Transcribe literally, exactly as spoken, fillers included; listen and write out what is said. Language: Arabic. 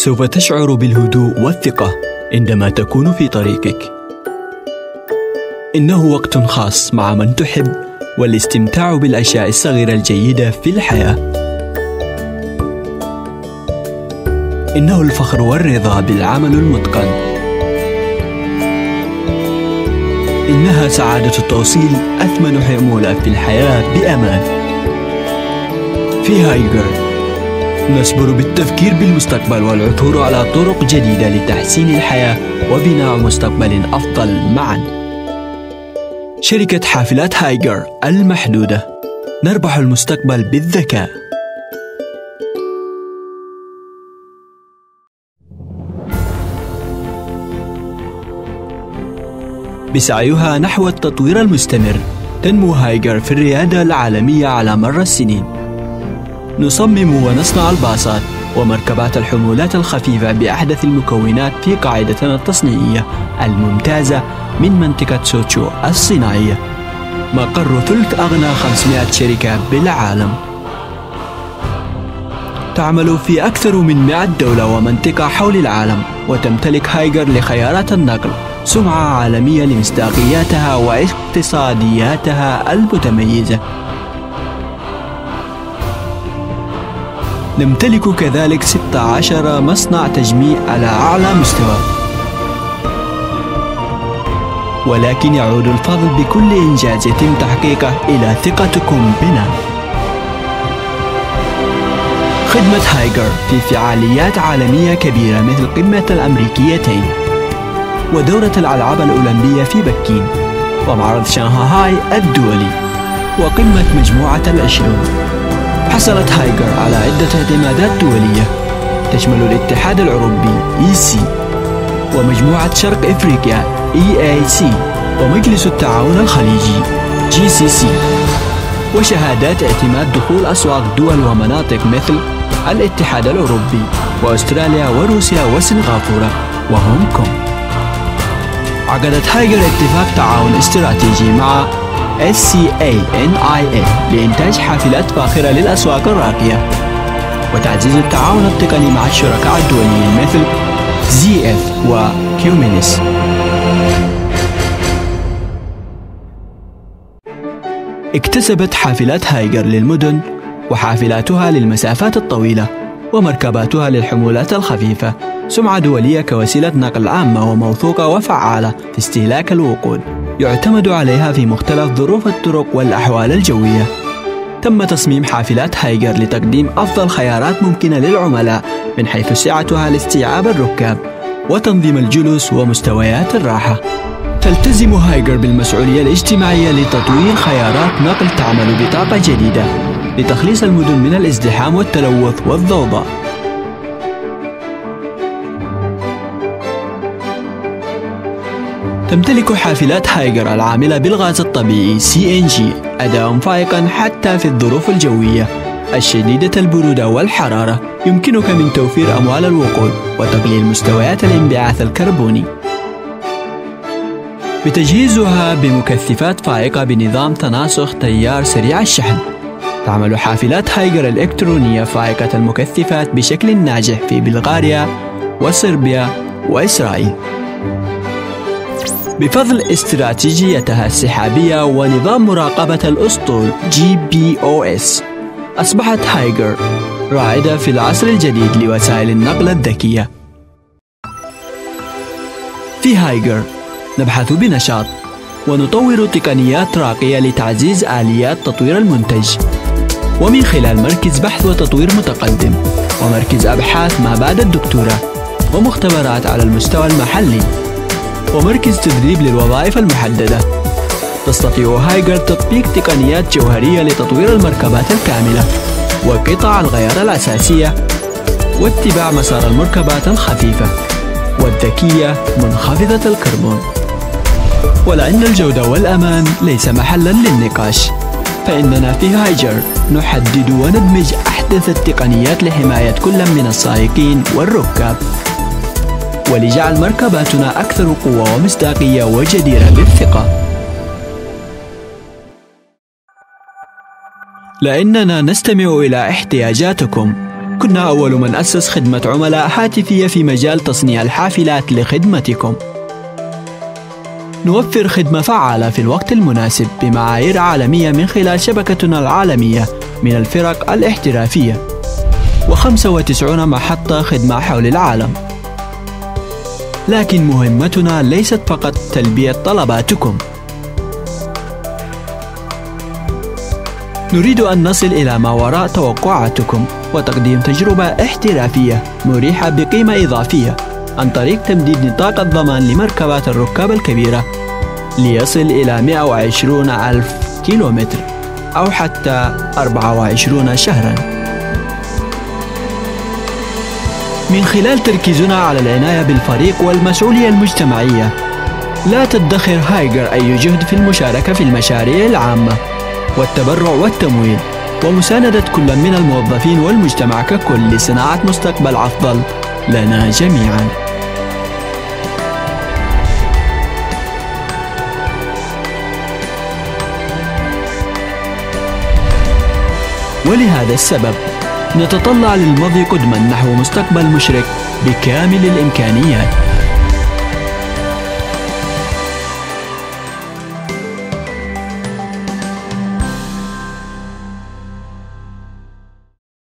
سوف تشعر بالهدوء والثقة عندما تكون في طريقك. إنه وقت خاص مع من تحب والاستمتاع بالأشياء الصغيرة الجيدة في الحياة. إنه الفخر والرضا بالعمل المتقن. إنها سعادة التوصيل أثمن حمولة في الحياة بأمان. في هايجر نصبر بالتفكير بالمستقبل والعثور على طرق جديدة لتحسين الحياة وبناء مستقبل أفضل معا. شركة حافلات هايجر المحدودة، نربح المستقبل بالذكاء. بسعيها نحو التطوير المستمر، تنمو هايجر في الريادة العالمية على مر السنين. نصمم ونصنع الباصات ومركبات الحمولات الخفيفة بأحدث المكونات في قاعدتنا التصنيعية الممتازة من منطقة سوتشو الصناعية، مقر ثلث أغنى خمسمائة شركة بالعالم. تعمل في أكثر من مئة دولة ومنطقة حول العالم، وتمتلك هايجر لخيارات النقل سمعة عالمية لمصداقياتها واقتصادياتها المتميزة. نمتلك كذلك ستة عشر مصنع تجميع على أعلى مستوى، ولكن يعود الفضل بكل إنجاز يتم تحقيقه إلى ثقتكم بنا. خدمة هايجر في فعاليات عالمية كبيرة مثل قمة الأمريكيتين ودورة الألعاب الأولمبية في بكين ومعرض شنغهاي الدولي وقمة مجموعة العشرون. حصلت هايجر على عدة اعتمادات دولية تشمل الاتحاد الأوروبي إي سي ومجموعة شرق إفريقيا إي إيه سي ومجلس التعاون الخليجي جي سي سي، وشهادات اعتماد دخول أسواق دول ومناطق مثل الاتحاد الأوروبي وأستراليا وروسيا وسنغافورة وهونغ كونغ. عقدت هايجر اتفاق تعاون استراتيجي مع إس سي إيه إن آي إيه لإنتاج حافلات فاخرة للأسواق الراقية وتعزيز التعاون التقني مع الشركاء الدوليين مثل زي إف وكيومينس. اكتسبت حافلات هايجر للمدن وحافلاتها للمسافات الطويلة ومركباتها للحمولات الخفيفة سمعة دولية كوسيلة نقل عامة وموثوقة وفعالة في استهلاك الوقود، يعتمد عليها في مختلف ظروف الطرق والأحوال الجوية. تم تصميم حافلات هايجر لتقديم أفضل خيارات ممكنة للعملاء من حيث سعتها لاستيعاب الركاب وتنظيم الجلوس ومستويات الراحة. تلتزم هايجر بالمسؤولية الاجتماعية لتطوير خيارات نقل تعمل بطاقة جديدة لتخليص المدن من الازدحام والتلوث والضوضاء. تمتلك حافلات هايجر العاملة بالغاز الطبيعي سي إن جي أداء فائقا حتى في الظروف الجوية الشديدة البرودة والحرارة. يمكنك من توفير أموال الوقود وتقليل مستويات الانبعاث الكربوني بتجهيزها بمكثفات فائقة بنظام تناسخ تيار سريع الشحن. تعمل حافلات هايجر الإلكترونية فائقة المكثفات بشكل ناجح في بلغاريا وصربيا وإسرائيل. بفضل استراتيجيتها السحابية ونظام مراقبة الأسطول جي بي أو إس، أصبحت هايجر رائدة في العصر الجديد لوسائل النقل الذكية. في هايجر نبحث بنشاط ونطور تقنيات راقية لتعزيز آليات تطوير المنتج، ومن خلال مركز بحث وتطوير متقدم ومركز أبحاث ما بعد الدكتوراه ومختبرات على المستوى المحلي ومركز تدريب للوظائف المحددة. تستطيع هايجر تطبيق تقنيات جوهرية لتطوير المركبات الكاملة وقطع الغيار الأساسية واتباع مسار المركبات الخفيفة والذكية منخفضة الكربون. ولأن الجودة والأمان ليس محلاً للنقاش، فإننا في هايجر نحدد وندمج أحدث التقنيات لحماية كل من السائقين والركاب ولجعل مركباتنا أكثر قوة ومصداقية وجديرة بالثقة. لأننا نستمع إلى احتياجاتكم كنا أول من أسس خدمة عملاء هاتفية في مجال تصنيع الحافلات لخدمتكم. نوفر خدمة فعالة في الوقت المناسب بمعايير عالمية من خلال شبكتنا العالمية من الفرق الاحترافية وخمسة وتسعين محطة خدمة حول العالم. لكن مهمتنا ليست فقط تلبية طلباتكم، نريد أن نصل إلى ما وراء توقعاتكم وتقديم تجربة احترافية مريحة بقيمة إضافية عن طريق تمديد نطاق الضمان لمركبات الركاب الكبيرة ليصل إلى مئة وعشرين ألف كيلومتر أو حتى أربعة وعشرين شهراً. من خلال تركيزنا على العناية بالفريق والمسؤولية المجتمعية، لا تدخر هايجر أي جهد في المشاركة في المشاريع العامة والتبرع والتمويل ومساندة كل من الموظفين والمجتمع ككل لصناعة مستقبل أفضل لنا جميعاً. ولهذا السبب نتطلع للماضي قدما نحو مستقبل مشرق بكامل الإمكانيات.